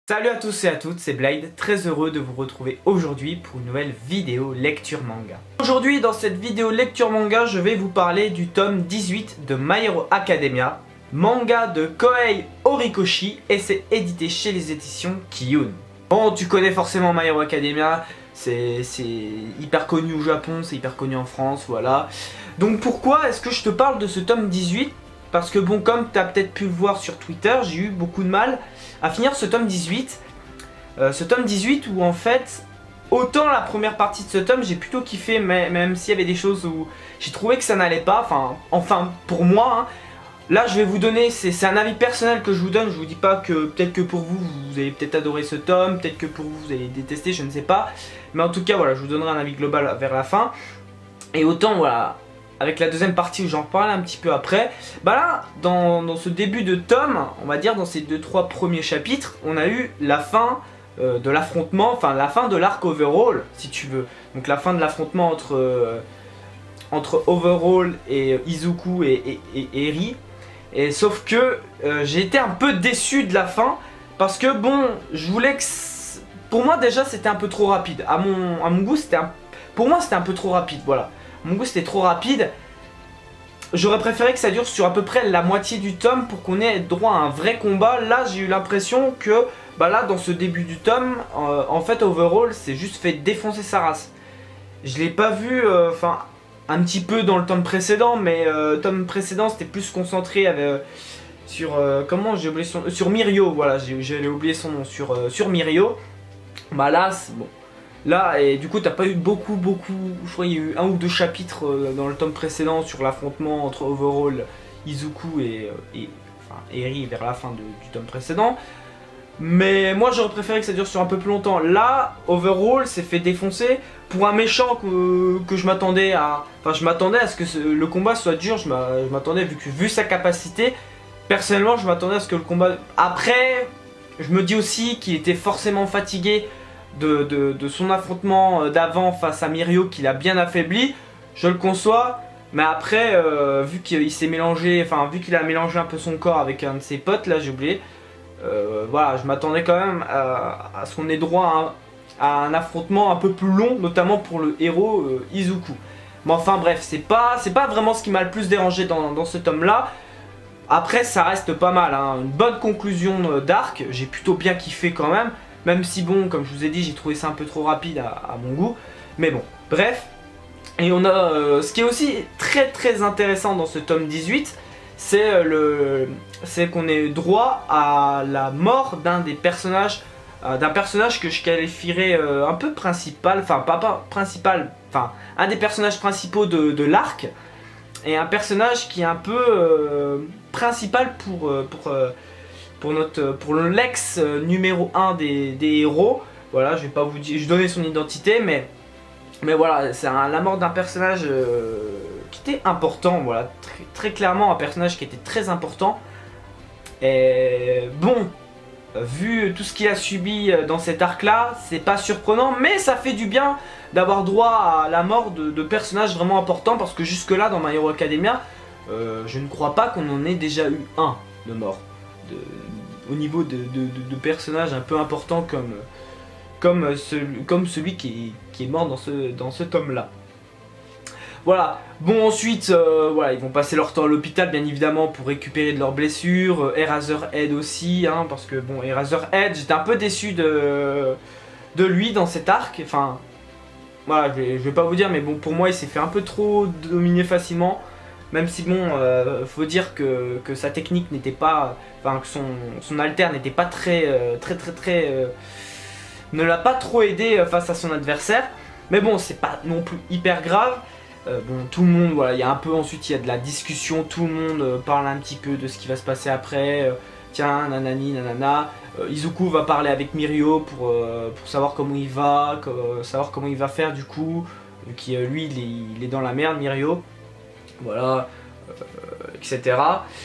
Salut à tous et à toutes, c'est Blade, très heureux de vous retrouver aujourd'hui pour une nouvelle vidéo lecture manga. Aujourd'hui dans cette vidéo lecture manga, je vais vous parler du tome 18 de My Hero Academia, manga de Kohei Horikoshi et c'est édité chez les éditions Kiyun. Bon, tu connais forcément My Hero Academia, c'est hyper connu au Japon, c'est hyper connu en France, voilà. Donc pourquoi est-ce que je te parle de ce tome 18 ? Parce que bon, comme tu as peut-être pu le voir sur Twitter, j'ai eu beaucoup de mal à finir ce tome 18. Ce tome 18 où en fait, autant la première partie de ce tome, j'ai plutôt kiffé, même s'il y avait des choses où j'ai trouvé que ça n'allait pas, enfin pour moi, hein. Là je vais vous donner, c'est un avis personnel que je vous donne, je vous dis pas que peut-être que pour vous, vous allez peut-être adorer ce tome, peut-être que pour vous, vous allez détester, je ne sais pas. Mais en tout cas, voilà, je vous donnerai un avis global vers la fin. Et autant, voilà, avec la deuxième partie où j'en reparle un petit peu après, bah là, dans ce début de tome, on va dire dans ces 2-3 premiers chapitres, on a eu la fin de l'affrontement, enfin la fin de l'arc Overhaul, si tu veux. Donc la fin de l'affrontement entre Overhaul et Izuku et Eri. Et sauf que j'ai été un peu déçu de la fin, parce que bon, je voulais que... Pour moi déjà c'était un peu trop rapide, à mon goût c'était pour moi c'était un peu trop rapide, voilà. Mon goût c'était trop rapide. J'aurais préféré que ça dure sur à peu près la moitié du tome pour qu'on ait droit à un vrai combat. Là j'ai eu l'impression que bah là dans ce début du tome en fait Overhaul s'est juste fait défoncer sa race. Je l'ai pas vu, enfin un petit peu dans le tome précédent, mais le tome précédent c'était plus concentré sur comment j'ai oublié son sur Mirio, voilà, j'allais oublier son nom, sur Mirio. Bah là c'est bon. Là, et du coup, t'as pas eu beaucoup, je crois qu'il y a eu 1 ou 2 chapitres dans le tome précédent sur l'affrontement entre Overhaul, Izuku et Eri vers la fin du tome précédent. Mais moi, j'aurais préféré que ça dure sur un peu plus longtemps. Là, Overhaul s'est fait défoncer pour un méchant que je m'attendais à... Enfin, je m'attendais à ce que le combat soit dur, je m'attendais, vu sa capacité, personnellement, je m'attendais à ce que le combat... Après, je me dis aussi qu'il était forcément fatigué de son affrontement d'avant face à Mirio qu'il a bien affaibli, je le conçois, mais après vu qu'il s'est mélangé, enfin vu qu'il a mélangé un peu son corps avec un de ses potes, là j'ai oublié, voilà, je m'attendais quand même à ce qu'on ait droit à un affrontement un peu plus long, notamment pour le héros Izuku. Mais enfin bref, c'est pas vraiment ce qui m'a le plus dérangé dans ce tome là. Après ça reste pas mal, hein. Une bonne conclusion d'arc, j'ai plutôt bien kiffé quand même. Même si bon, comme je vous ai dit, j'ai trouvé ça un peu trop rapide à mon goût. Mais bon, bref. Et on a ce qui est aussi très intéressant dans ce tome 18, c'est qu'on ait droit à la mort d'un des personnages, que je qualifierais un peu principal, enfin pas principal, enfin un des personnages principaux de l'arc. Et un personnage qui est un peu principal pour l'ex numéro 1 des héros. Voilà, je vais pas vous dire, je donnais son identité, mais voilà, c'est la mort d'un personnage qui était important, voilà, très clairement un personnage qui était très important. Et bon, vu tout ce qu'il a subi dans cet arc là, c'est pas surprenant, mais ça fait du bien d'avoir droit à la mort de personnages vraiment importants, parce que jusque là dans My Hero Academia, je ne crois pas qu'on en ait déjà eu un de mort. Au niveau de personnages un peu importants comme celui qui est mort dans ce tome là. Voilà, bon ensuite voilà, ils vont passer leur temps à l'hôpital bien évidemment pour récupérer de leurs blessures, Eraserhead aussi, hein, parce que bon, Eraserhead, j'étais un peu déçu de lui dans cet arc, enfin voilà, je vais pas vous dire, mais bon, pour moi il s'est fait un peu trop dominer facilement. Même si bon, faut dire que sa technique n'était pas, enfin que son alter n'était pas ne l'a pas trop aidé face à son adversaire. Mais bon, c'est pas non plus hyper grave. Bon, tout le monde, voilà, il y a un peu ensuite il y a de la discussion, tout le monde parle un petit peu de ce qui va se passer après. Tiens, nanani, nanana. Izuku va parler avec Mirio pour savoir comment il va, savoir comment il va faire du coup. Lui, il est dans la merde, Mirio. Voilà, etc.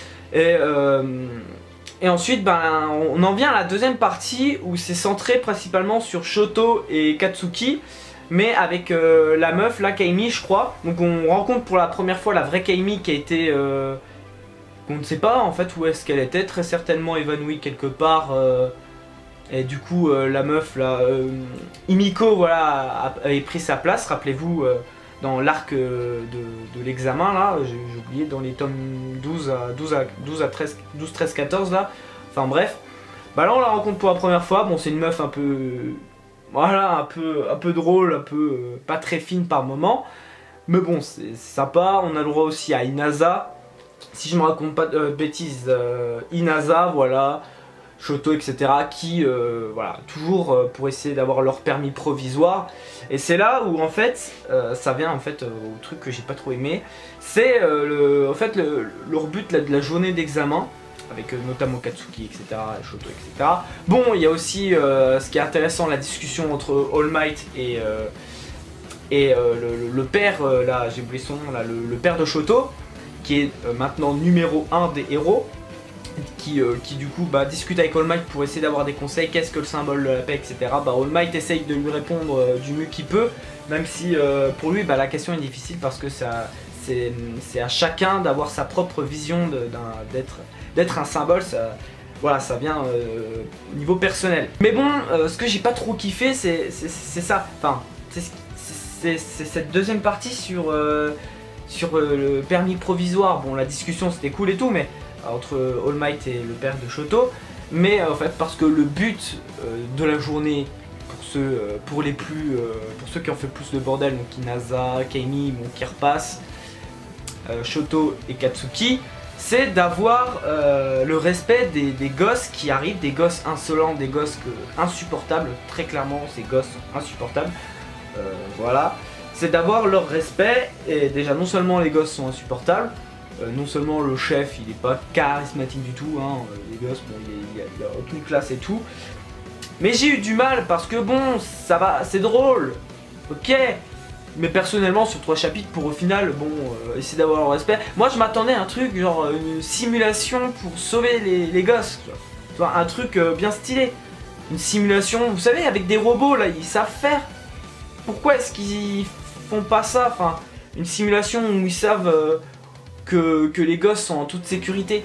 Et ensuite, ben, on en vient à la deuxième partie où c'est centré principalement sur Shoto et Katsuki, mais avec la meuf, là, Kaimi, je crois. Donc on rencontre pour la première fois la vraie Kaimi qui a été... on ne sait pas en fait où est-ce qu'elle était, très certainement évanouie quelque part Et du coup la meuf là, Himiko voilà, avait pris sa place, rappelez-vous dans l'arc de l'examen là, j'ai oublié, dans les tomes 12 à 13, 13, 14 là, enfin bref. Bah là on la rencontre pour la première fois, bon c'est une meuf un peu, voilà, un peu drôle, un peu pas très fine par moment. Mais bon c'est sympa, on a le droit aussi à Inasa, si je me raconte pas de bêtises, Inasa voilà, Shoto etc. qui voilà, toujours pour essayer d'avoir leur permis provisoire. Et c'est là où en fait ça vient en fait au truc que j'ai pas trop aimé, c'est en fait leur but là, de la journée d'examen, avec notamment Katsuki etc, Shoto etc. Bon il y a aussi ce qui est intéressant, la discussion entre All Might et le père, là j'ai oublié son nom, là, le père de Shoto, qui est maintenant numéro 1 des héros, qui du coup discute avec All Might pour essayer d'avoir des conseils, qu'est-ce que le symbole de la paix etc. All Might essaye de lui répondre du mieux qu'il peut, même si pour lui la question est difficile parce que c'est à chacun d'avoir sa propre vision d'être un symbole, ça, voilà, ça vient au niveau personnel. Mais bon, ce que j'ai pas trop kiffé c'est ça, enfin c'est cette deuxième partie sur le permis provisoire. Bon la discussion c'était cool et tout, mais entre All Might et le père de Shoto, mais en fait parce que le but de la journée pour ceux qui ont fait plus de bordel, donc Inasa, Keimi, qui repasse, Shoto et Katsuki, c'est d'avoir le respect des gosses qui arrivent, des gosses insolents, des gosses insupportables, très clairement ces gosses sont insupportables, voilà, c'est d'avoir leur respect. Et déjà non seulement les gosses sont insupportables, non seulement le chef il est pas charismatique du tout, hein, les gosses bon, il a aucune classe et tout, mais j'ai eu du mal parce que bon ça va, c'est drôle, ok, mais personnellement sur 3 chapitres pour au final bon essayer d'avoir le respect. Moi je m'attendais à un truc genre une simulation pour sauver les gosses, tu vois, un truc bien stylé, une simulation, vous savez, avec des robots là, ils savent faire. Pourquoi est-ce qu'ils font pas ça, enfin une simulation où ils savent que les gosses sont en toute sécurité,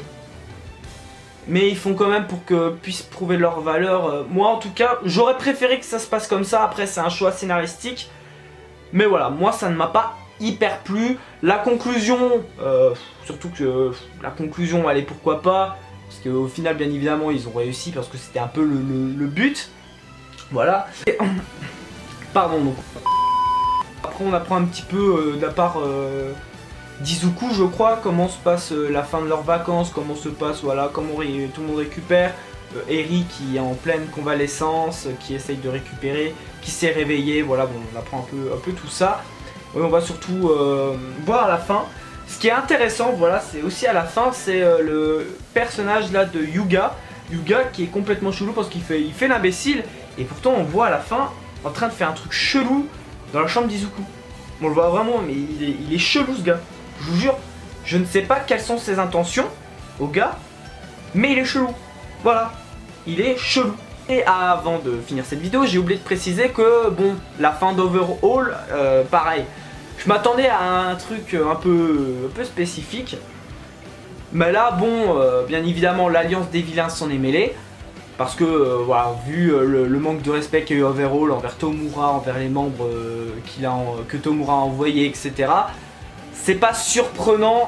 mais ils font quand même pour que puissent prouver leur valeur. Moi en tout cas j'aurais préféré que ça se passe comme ça, après c'est un choix scénaristique, mais voilà, moi ça ne m'a pas hyper plu. La conclusion, surtout que la conclusion, allez pourquoi pas, parce qu'au final bien évidemment ils ont réussi parce que c'était un peu le but, voilà. Et, pardon, donc après on apprend un petit peu de la part d'Izuku je crois, comment se passe la fin de leurs vacances, comment se passe, voilà, comment tout le monde récupère. Eri qui est en pleine convalescence, qui essaye de récupérer, qui s'est réveillé, voilà, bon on apprend un peu tout ça. Et on va surtout voir à la fin. Ce qui est intéressant, voilà, c'est aussi à la fin, c'est le personnage là de Yuga. Yuga qui est complètement chelou parce qu'il fait l'imbécile, et pourtant on voit à la fin en train de faire un truc chelou dans la chambre d'Izuku. On le voit vraiment, mais il est chelou ce gars. Je vous jure, je ne sais pas quelles sont ses intentions au gars, mais il est chelou. Voilà, il est chelou. Et avant de finir cette vidéo, j'ai oublié de préciser que, bon, la fin d'Overhaul, pareil. Je m'attendais à un truc un peu spécifique. Mais là, bon, bien évidemment, l'alliance des vilains s'en est mêlée. Parce que, voilà, vu le manque de respect qu'a eu Overhaul envers Tomura, envers les membres que Tomura a envoyés, etc. C'est pas surprenant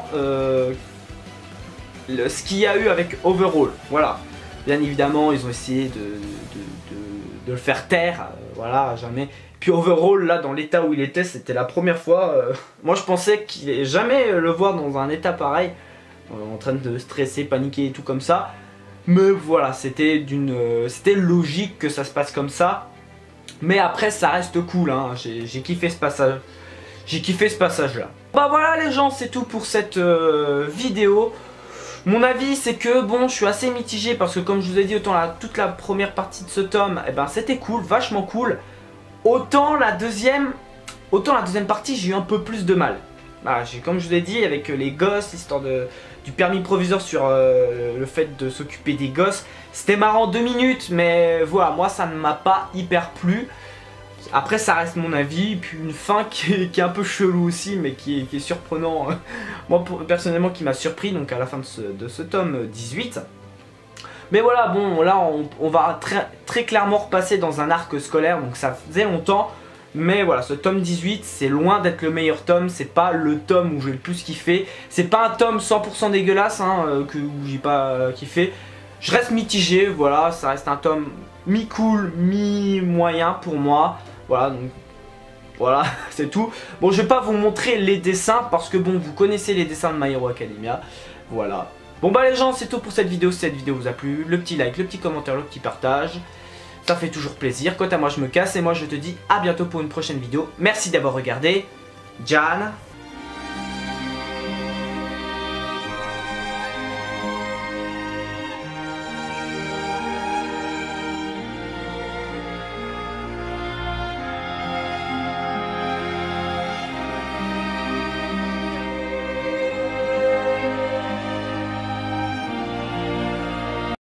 ce qu'il y a eu avec Overhaul, voilà. Bien évidemment, ils ont essayé de le faire taire, voilà, jamais. Puis Overhaul, là, dans l'état où il était, c'était la première fois. Moi, je pensais qu'il allait jamais le voir dans un état pareil, en train de stresser, paniquer et tout comme ça. Mais voilà, c'était logique que ça se passe comme ça. Mais après, ça reste cool, hein. J'ai kiffé ce passage. J'ai kiffé ce passage-là. Bah voilà les gens, c'est tout pour cette vidéo. Mon avis c'est que bon, je suis assez mitigé parce que comme je vous ai dit, autant toute la première partie de ce tome, eh ben, c'était cool, vachement cool. Autant la deuxième partie, j'ai eu un peu plus de mal. Voilà, comme je vous ai dit, avec les gosses, l'histoire du permis provisoire sur le fait de s'occuper des gosses, c'était marrant 2 minutes, mais voilà, moi ça ne m'a pas hyper plu. Après ça reste mon avis, puis une fin qui est un peu chelou aussi, mais qui est surprenant. Moi personnellement qui m'a surpris, donc à la fin de ce tome 18. Mais voilà, bon, là on va très clairement repasser dans un arc scolaire, donc ça faisait longtemps. Mais voilà, ce tome 18, c'est loin d'être le meilleur tome, c'est pas le tome où j'ai le plus kiffé. C'est pas un tome 100% dégueulasse, hein, où j'ai pas kiffé. Je reste mitigé, voilà, ça reste un tome mi-cool, mi-moyen pour moi. Voilà, donc voilà, c'est tout. Bon, je vais pas vous montrer les dessins parce que bon, vous connaissez les dessins de My Hero Academia. Voilà. Bon bah les gens, c'est tout pour cette vidéo. Si cette vidéo vous a plu, le petit like, le petit commentaire, le petit partage, ça fait toujours plaisir. Quant à moi, je me casse et moi je te dis à bientôt pour une prochaine vidéo. Merci d'avoir regardé. Jan.